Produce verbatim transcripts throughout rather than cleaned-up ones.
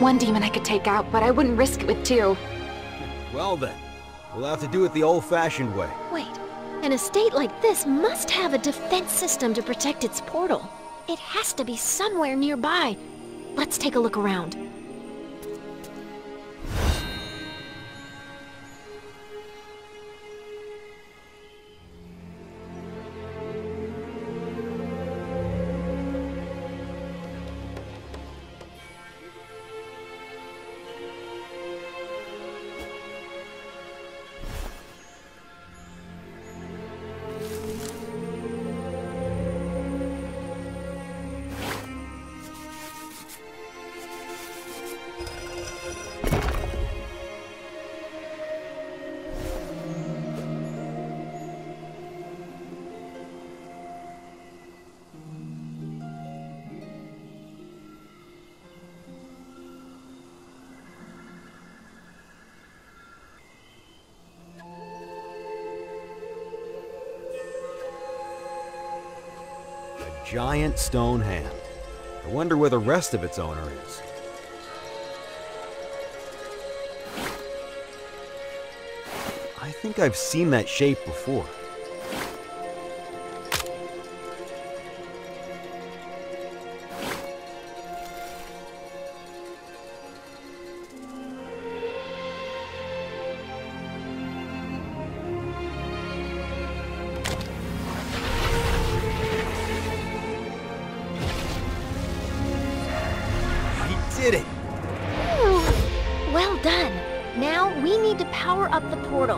one demon I could take out, but I wouldn't risk it with two. Well then, we'll have to do it the old-fashioned way. Wait, an estate like this must have a defense system to protect its portal. It has to be somewhere nearby. Let's take a look around. Giant stone hand. I wonder where the rest of its owner is. I think I've seen that shape before. Did it! Ooh, well done. Now we need to power up the portal.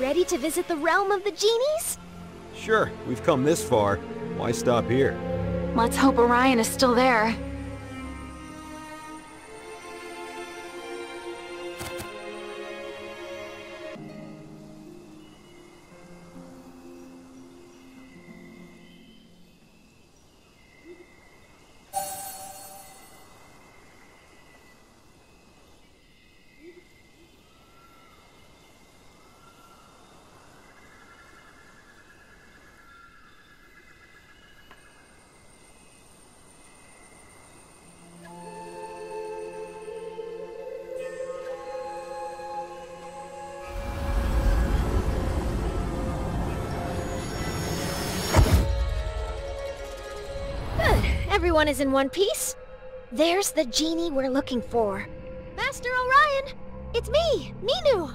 Ready to visit the realm of the genies? Sure, we've come this far. Why stop here? Let's hope Orion is still there. Everyone is in one piece. There's the genie we're looking for. Master Orion! It's me, Minu!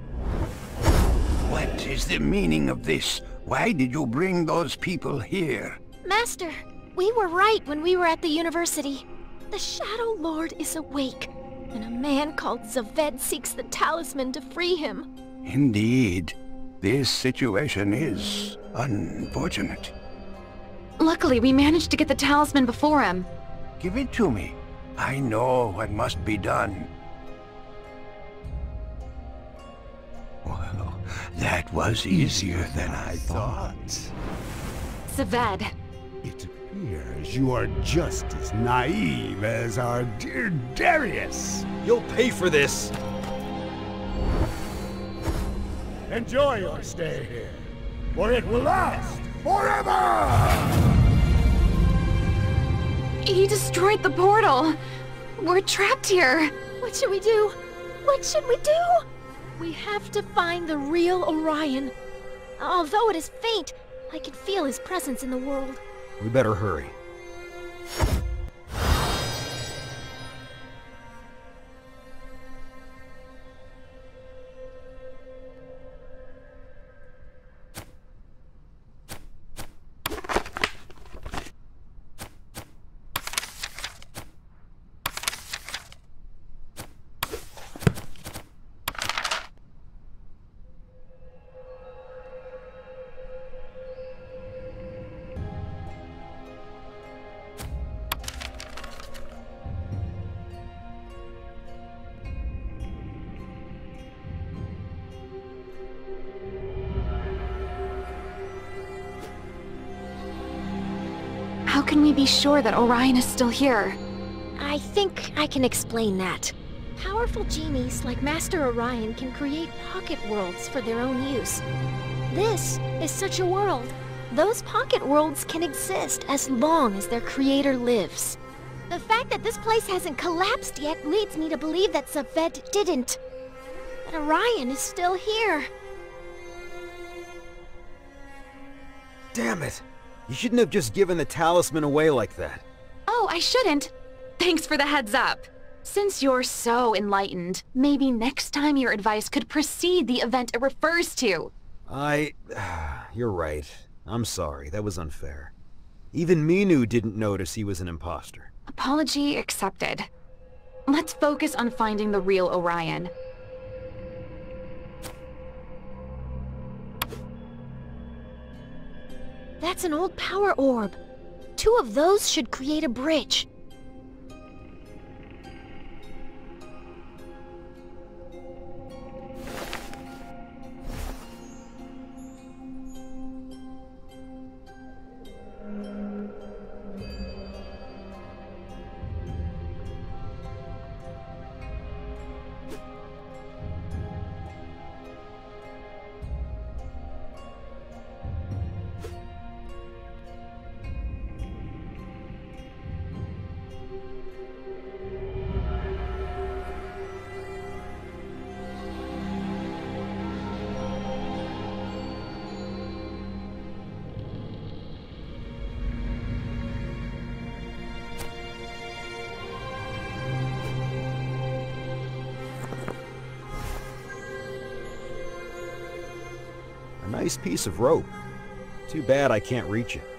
What is the meaning of this? Why did you bring those people here? Master, we were right when we were at the university. The Shadow Lord is awake, and a man called Zaved seeks the talisman to free him. Indeed. This situation is unfortunate. Luckily, we managed to get the talisman before him. Give it to me. I know what must be done. Well, that was easier than I thought. Zaved. It appears you are just as naive as our dear Darius. You'll pay for this! Enjoy your stay here, for it will last forever! He destroyed the portal. We're trapped here. What should we do? What should we do? We have to find the real Orion. Although it is faint, I can feel his presence in the world. We better hurry. How can we be sure that Orion is still here? I think I can explain that. Powerful genies like Master Orion can create pocket worlds for their own use. This is such a world. Those pocket worlds can exist as long as their creator lives. The fact that this place hasn't collapsed yet leads me to believe that Zaved didn't. That Orion is still here. Damn it! You shouldn't have just given the talisman away like that. Oh, I shouldn't. Thanks for the heads up. Since you're so enlightened, maybe next time your advice could precede the event it refers to. I... You're right. I'm sorry, that was unfair. Even Minu didn't notice he was an imposter. Apology accepted. Let's focus on finding the real Orion. That's an old power orb. Two of those should create a bridge. Nice piece of rope. Too bad I can't reach it.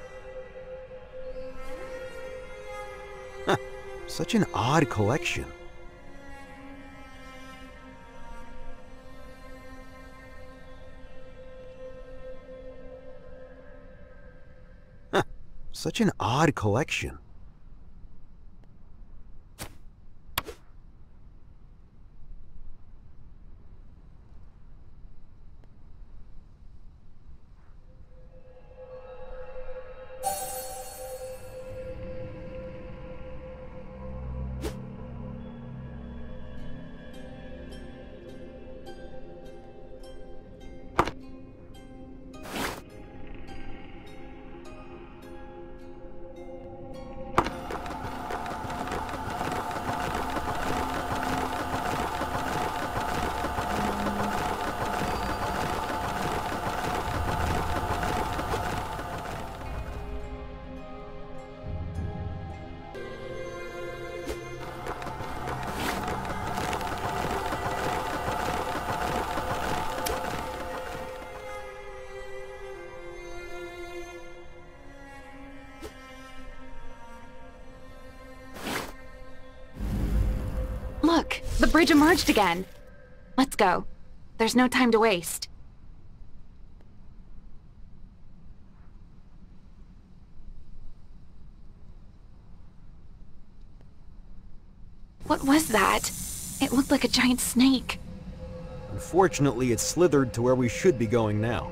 Huh. Such an odd collection. Such an odd collection. Look, the bridge emerged again. Let's go. There's no time to waste. What was that? It looked like a giant snake. Unfortunately, it slithered to where we should be going now.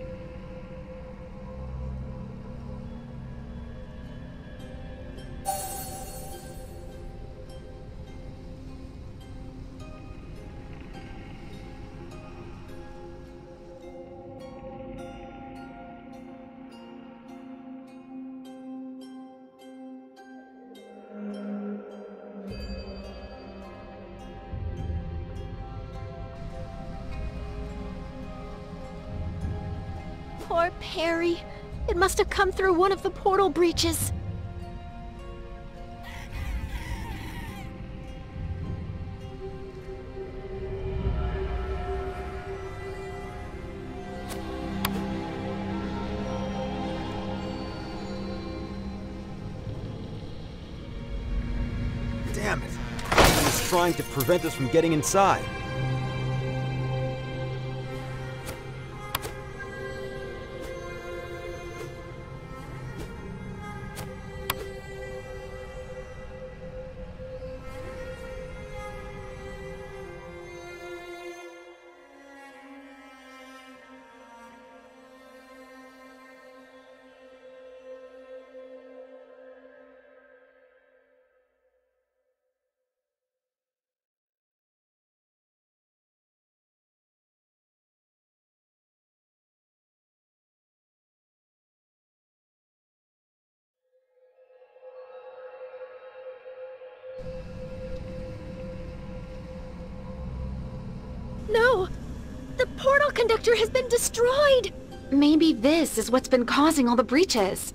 Poor Perry. It must have come through one of the portal breaches. Damn it! He was trying to prevent us from getting inside. No! The portal conductor has been destroyed! Maybe this is what's been causing all the breaches.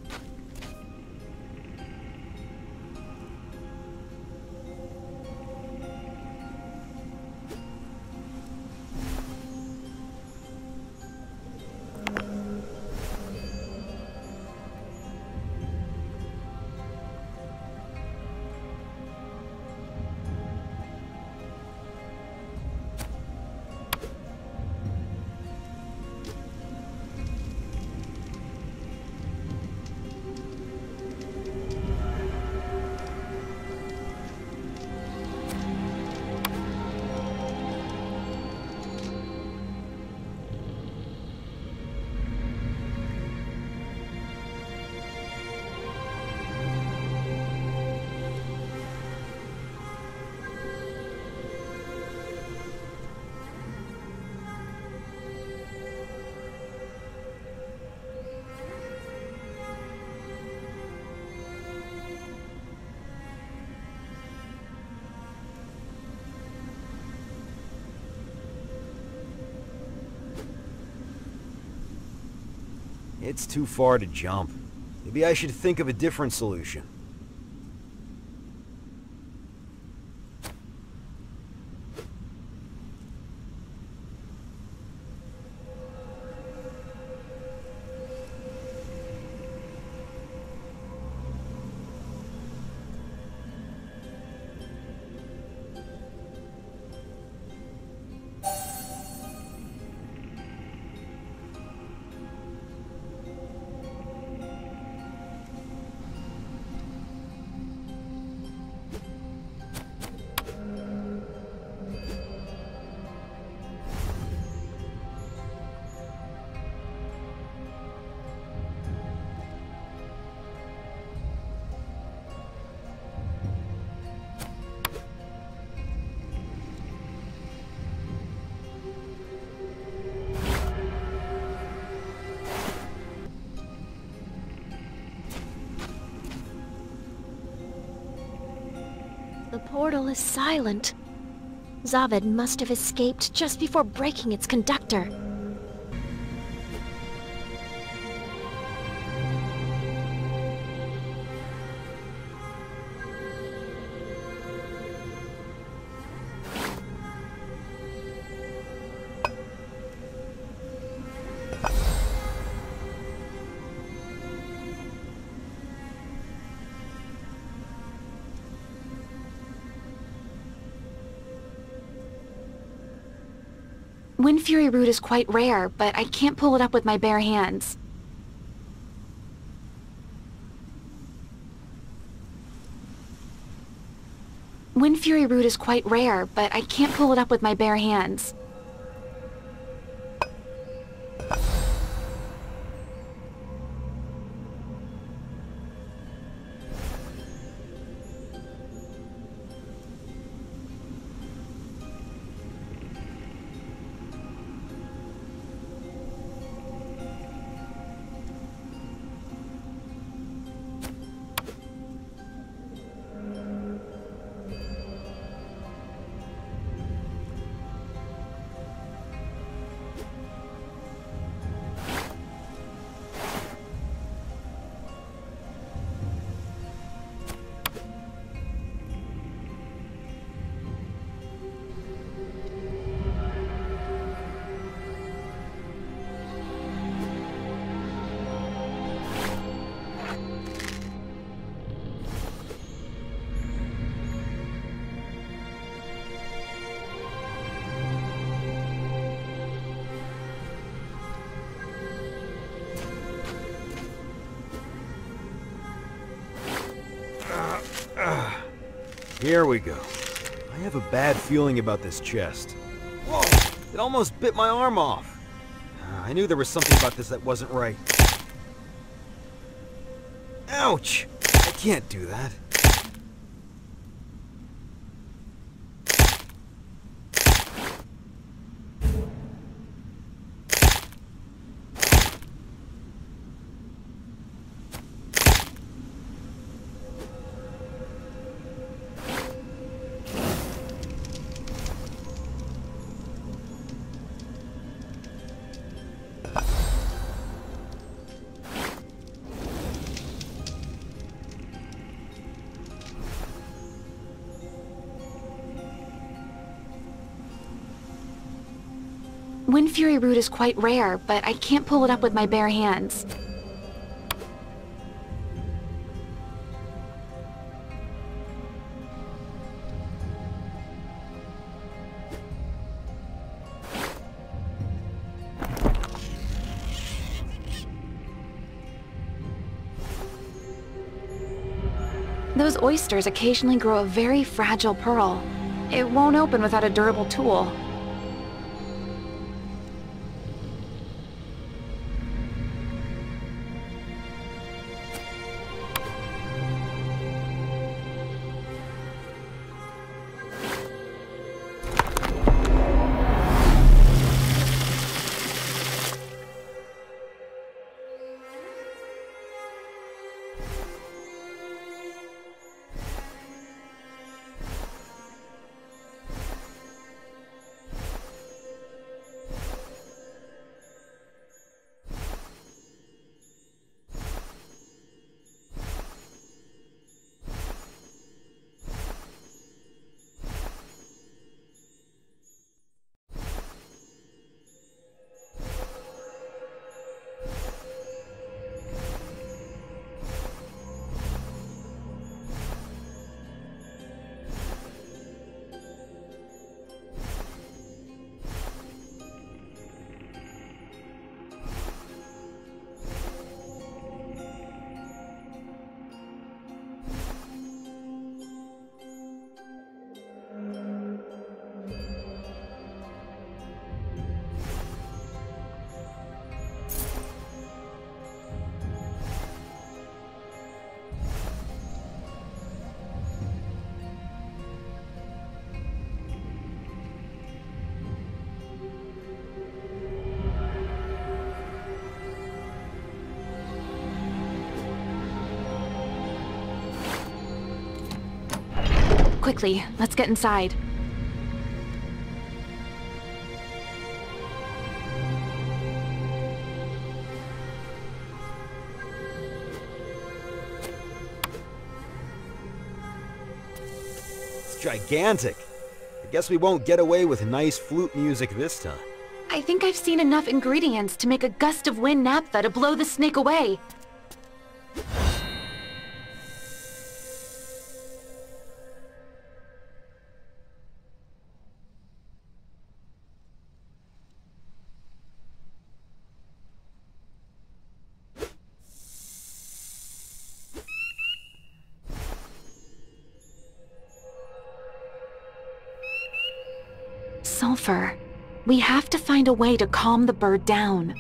It's too far to jump. Maybe I should think of a different solution. portal is silent. Zaved must have escaped just before breaking its conductor. Wind Fury root is quite rare, but I can't pull it up with my bare hands. Wind Fury root is quite rare, but I can't pull it up with my bare hands. Here we go. I have a bad feeling about this chest. Whoa! It almost bit my arm off. I knew there was something about this that wasn't right. Ouch! I can't do that. Wind Fury root is quite rare, but I can't pull it up with my bare hands. Those oysters occasionally grow a very fragile pearl. It won't open without a durable tool. Quickly, let's get inside. It's gigantic. I guess we won't get away with nice flute music this time. I think I've seen enough ingredients to make a gust of wind naphtha to blow the snake away. Sulfur. We have to find a way to calm the bird down.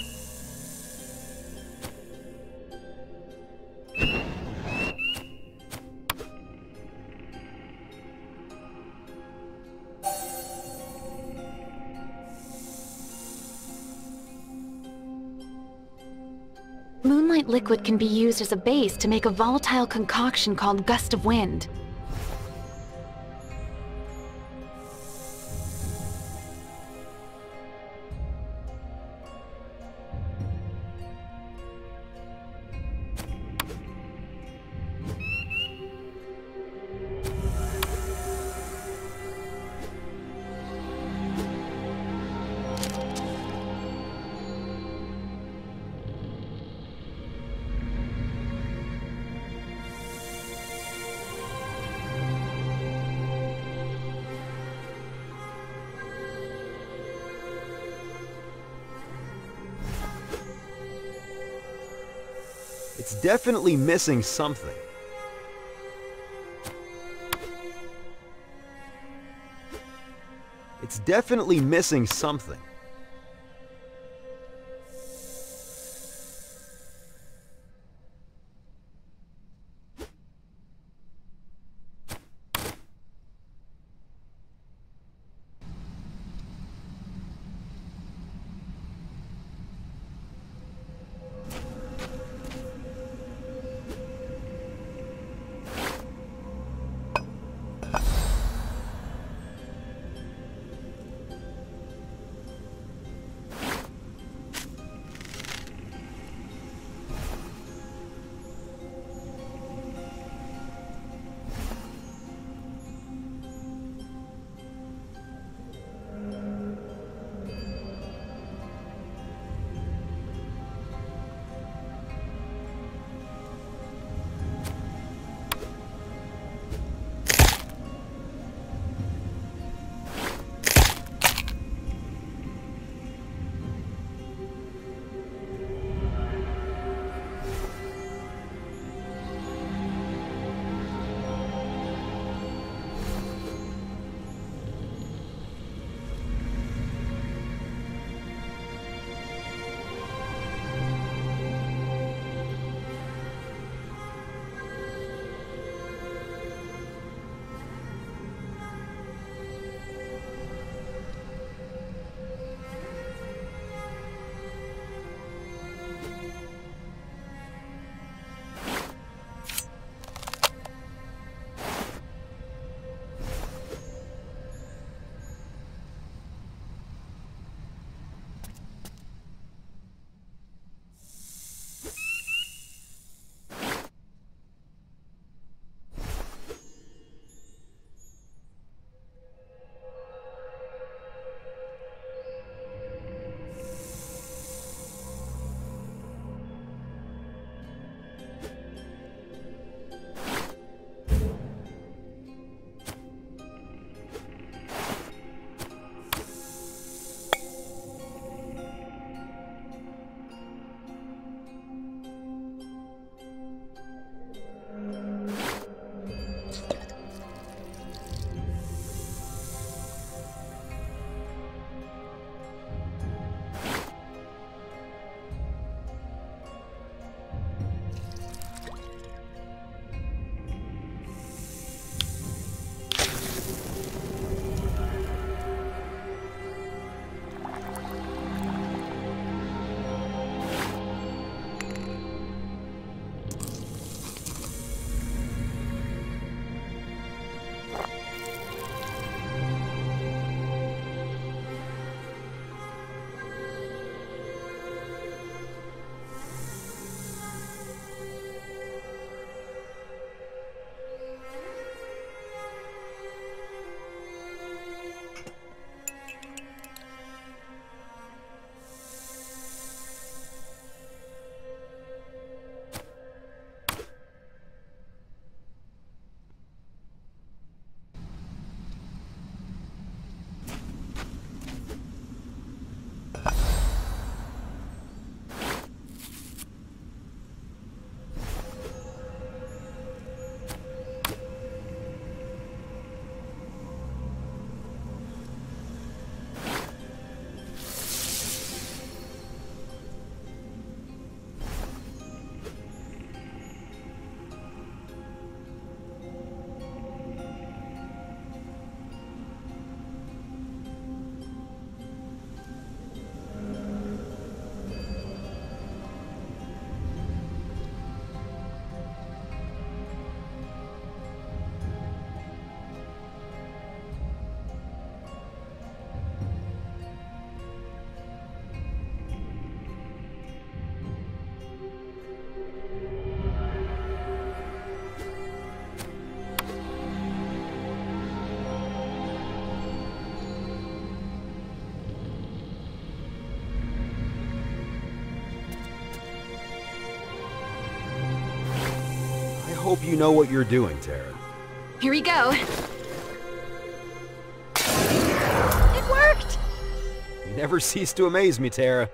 Moonlight liquid can be used as a base to make a volatile concoction called Gust of Wind. It's definitely missing something. It's definitely missing something. hope you know what you're doing, Tara. Here we go. It worked! You never cease to amaze me, Tara.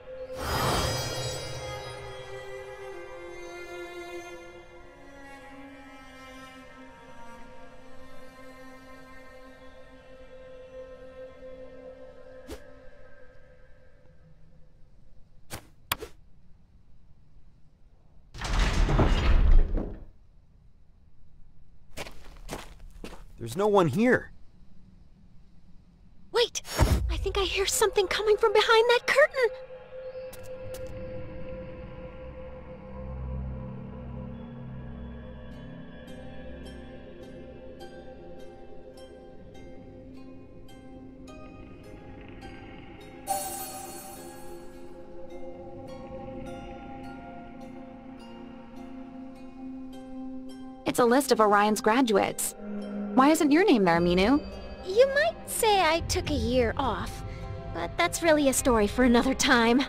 There's no one here. Wait! I think I hear something coming from behind that curtain! It's a list of Orion's graduates. Why isn't your name there, Minu? You might say I took a year off, but that's really a story for another time.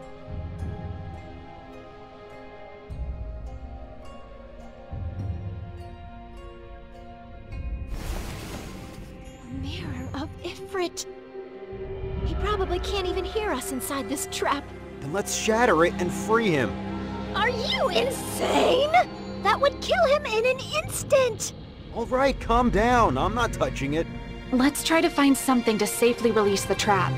Mirror of Ifrit. He probably can't even hear us inside this trap. Then let's shatter it and free him. Are you insane? That would kill him in an instant! All right, calm down. I'm not touching it. Let's try to find something to safely release the trap.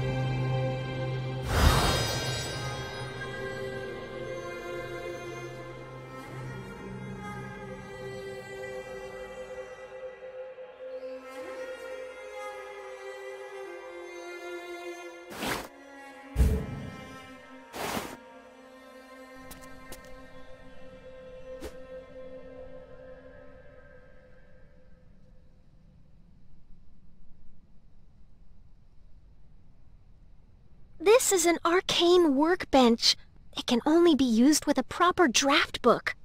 This is an arcane workbench. It can only be used with a proper draft book.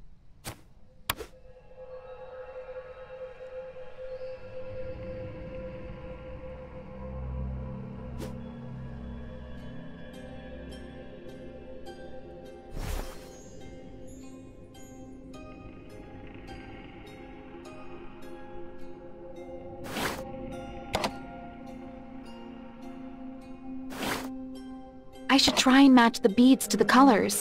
I should try and match the beads to the colors.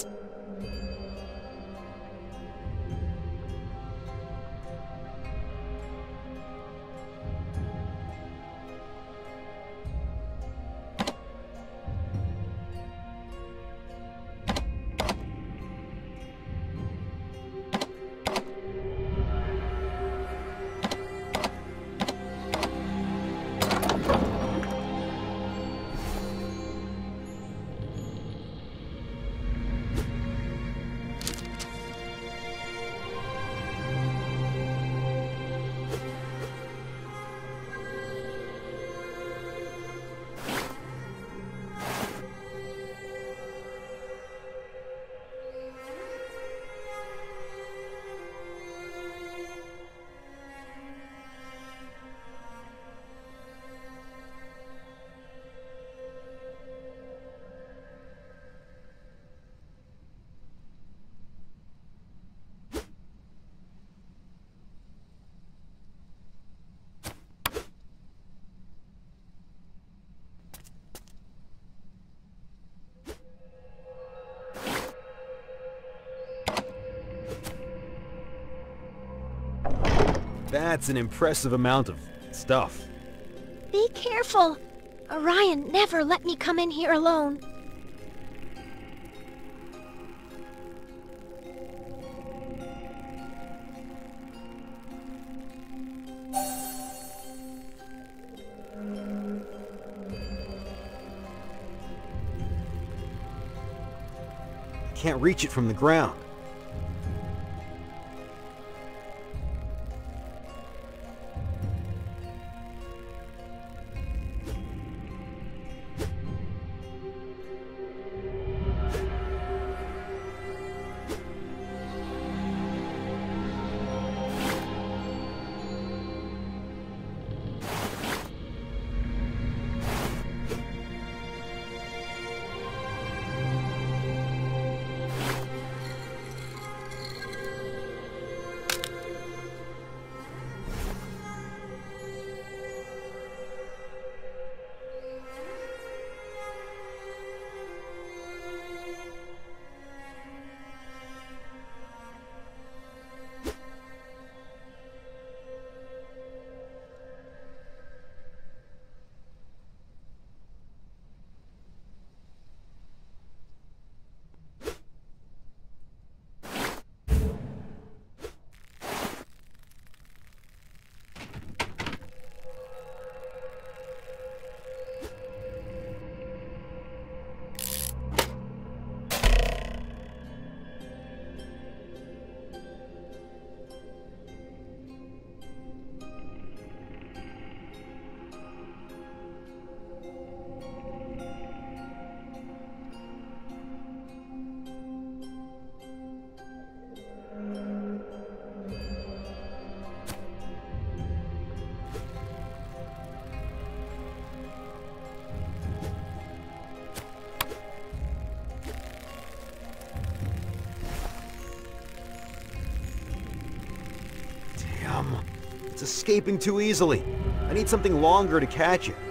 That's an impressive amount of stuff. Be careful! Orion never let me come in here alone. Can't reach it from the ground. Damn! It's escaping too easily. I need something longer to catch it.